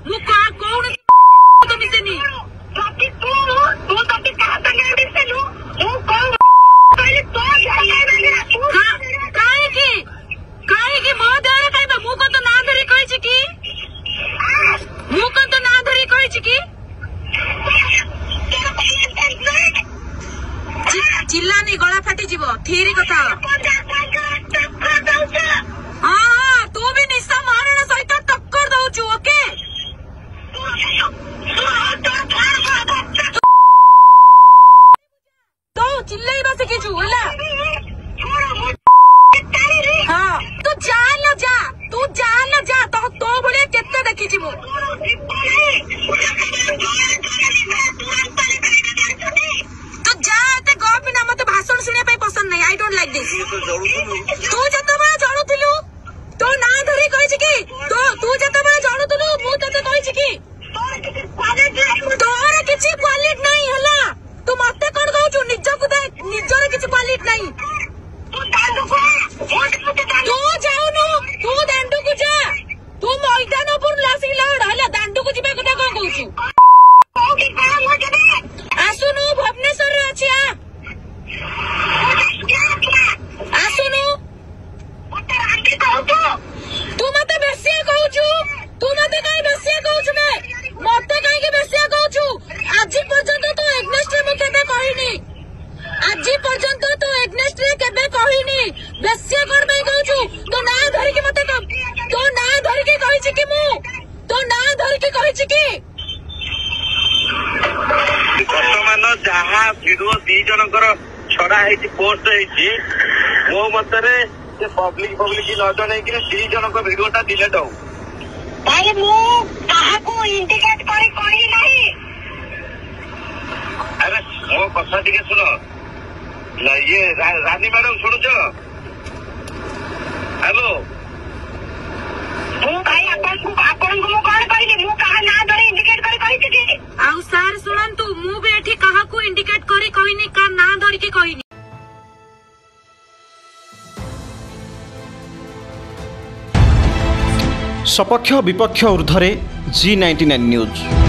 मु कौन तो मिसेनी तू तते कहा संगे मिसेलु मु कौन पहले तो काहे की मो देरे काहे तो मु को तो ना धरी कहै छी की मु को तो ना धरी कहै छी की चिल्लानी गला फाटी जीव थीरी कथा हाँ तू भी निशा महाराणा सहित टक्कर दौचु ओके तो चिल्लाइबा शिखिचु होला हाँ तू जा न जा तो भले केते देखिछि मु तू जा एते गप ना मते भाषण सुनिया पे पसंद नहीं आई डोंट लाइक दिस तू जतबा जणुथिलु तो ना धरी कहिछि की तू जतबा जणुथिलु मु तते कहिछि की तोर किछि क्वालिटी नहीं हला तू मते कोन कहू निजको देख निजर किछि क्वालिटी नहीं तू जाउनु तू दांडू को जा तू मैदान पर लासी लड़ हला दांडू को जिबे कथा कोन कहू आसुनु भुवनेश्वर रे अछि आसुनु तू मते बेसिया कहू तू मते काई बेसिया कहू बे मते काई के बेसिया कहू आज पर्यंत तो एग्नेस्ट रे मु केबे कहिनी आज पर्यंत तो एग्नेस्ट रे केबे कहिनी बेसिया कोन बे कहू तो ना धरि के मते तो ना धरि के कहि छी कि मु तो ना धरि के कहि छी कि वर्तमान जहाँ वीडियो दी जनकर छड़ा है पोस्ट है मो मतरे पब्लिक न जन दी जनक वीडियोटा डिलीट हो इंडिकेट करी नहीं अरे मो कथा टिके सुन ये रानी मैडम शुणुच हेलो भाई आपन को कौन कहली मु कहा ना धरे इंडिकेट करी कहि आउ सर सुनंतु मु भी एठी कहा को इंडिकेट करी कहिनी का ना धरि के कहिनी सपक्ष विपक्ष ऊर्ध्वे G99 न्यूज।